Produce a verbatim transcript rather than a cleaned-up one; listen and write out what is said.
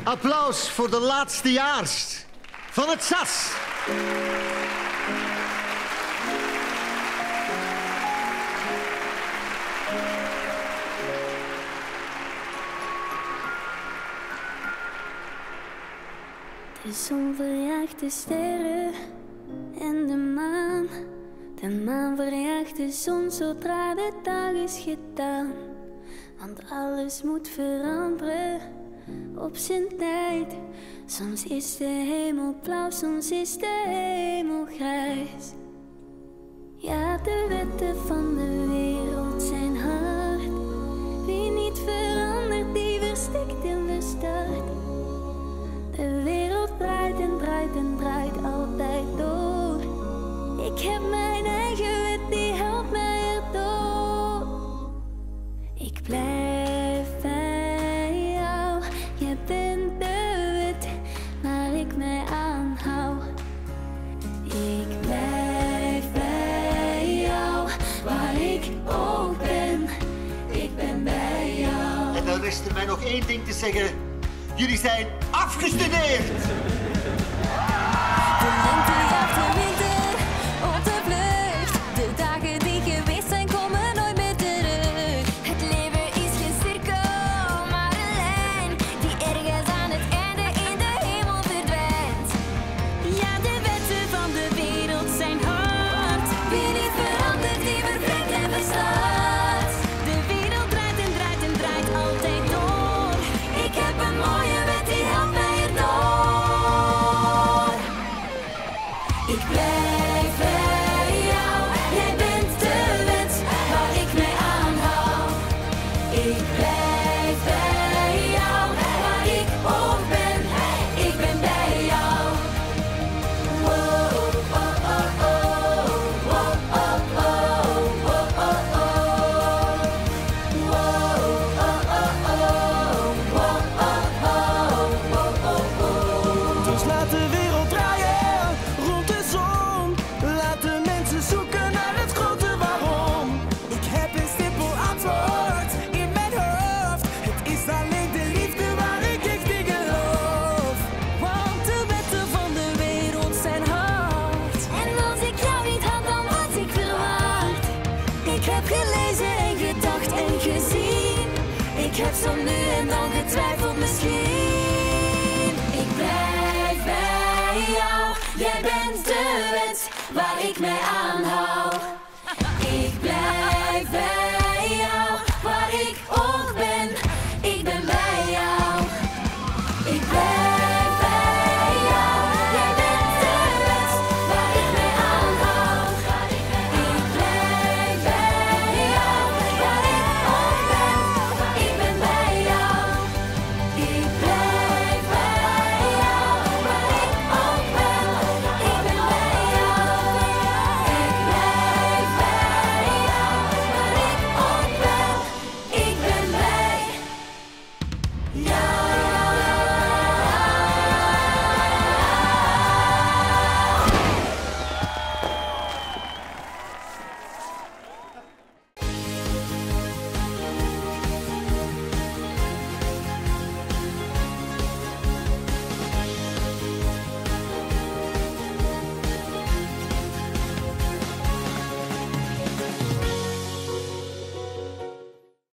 Applaus voor de laatstejaars van het S A S. De zon verjaagt de sterren en de maan. De maan verjaagt de zon zodra de dag is gedaan. Want alles moet veranderen op zijn tijd. Soms is de hemel blauw, soms is de hemel grijs. Ja, de wetten van de wereld zijn hard. Wie niet verandert, die verstikt en verstart. De wereld draait en draait en draait altijd door. Ik heb mijn eigen wet, die helpt mij erdoor. Ik blijf bij jou, je bent de wet waar ik mij aanhoud. Ik blijf bij jou, waar ik ook ben. Ik ben bij jou. En dan rest er mij nog één ding te zeggen. Jullie zijn afgestudeerd! De lente jaagt de winter op de vlucht. De dagen die geweest zijn komen nooit meer terug. Het leven is geen cirkel, maar een lijn die ergens aan het einde in de hemel verdwijnt. Ja, de wetten van de wereld zijn hard. Wie niet verandert, die vervreemdt en verslaat. De wereld draait en draait en draait altijd door. Ik heb een mooie wet, die helpt mij erdoor. Ik blijf bij jou, jij bent de wet waar ik mij aanhoud. Ik blijf bij jou, waar ik ook ben. Ik ben bij jou. Wow, oh, oh, oh, wow, oh, oh, wow, oh, oh. Wow, oh, oh, oh, wow, oh, oh, wow, oh, oh. Dus laat de wereld draaien rond de zon. Laat de mensen zoeken naar het grote waarom. Ik heb een simpel antwoord in mijn hoofd. Het is alleen de liefde waar ik echt in geloof. Want de wetten van de wereld zijn hard. En als ik jou niet had, dan was ik verwaard. Ik heb gelezen en gedacht en gezien. Ik heb zo nu en dan getwijfeld misschien. Ik blijf bij jou, jij bent de wet waar ik mij aanhoud.